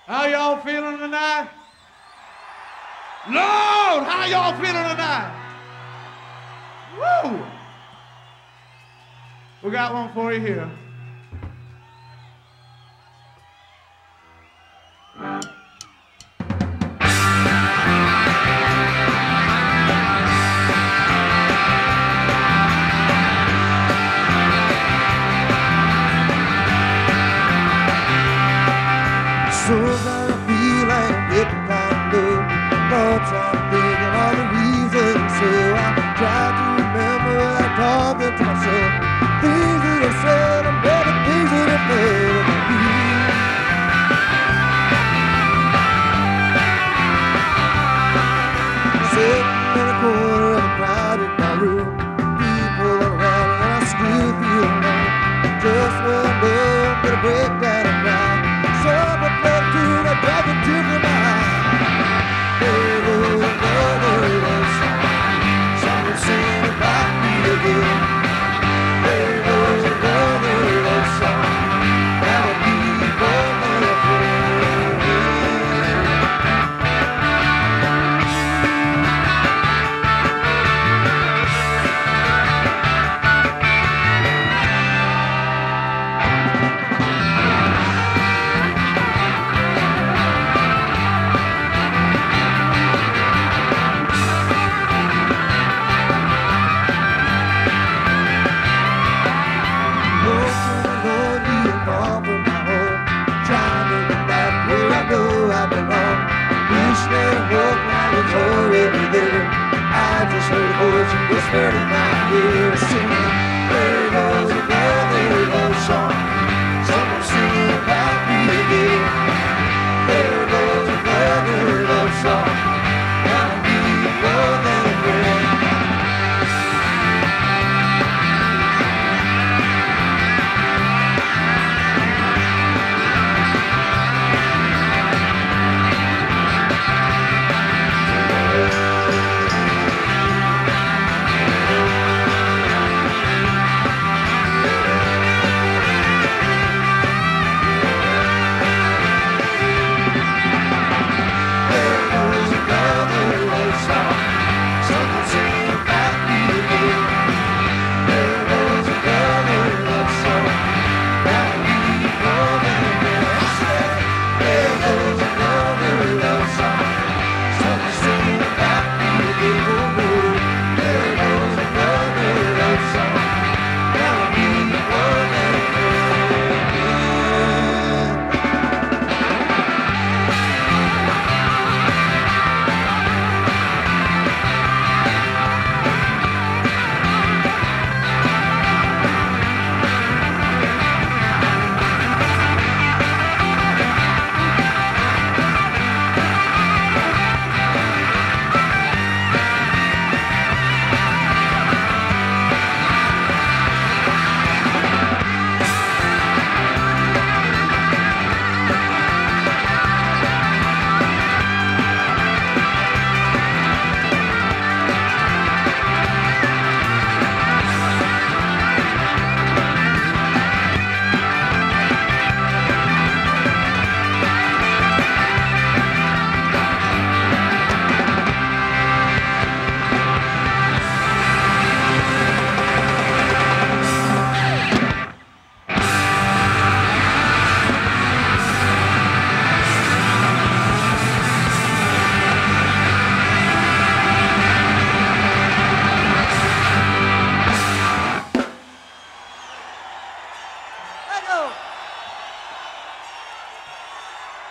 How y'all feeling tonight? Lord, how y'all feeling tonight? Woo! We got one for you here. Sometimes I feel like I'm getting kind of low. Thoughts I'm thinking all the reasons. So I try to remember that talking to myself. Things that I said and better things that I felt about you. Sitting in a corner of a crowded room, people around me and I still feel alone. Just when I know I'm gonna break down and cry, someone played a tune that brought the tear from my eye. There goes another love song, someone singing about me again. There goes another love song, now I need more than a friend. I just heard a voice whispered in my ear singing, there goes another love song, someone singing about me again. There goes another love song, now I need more than a friend. Let go.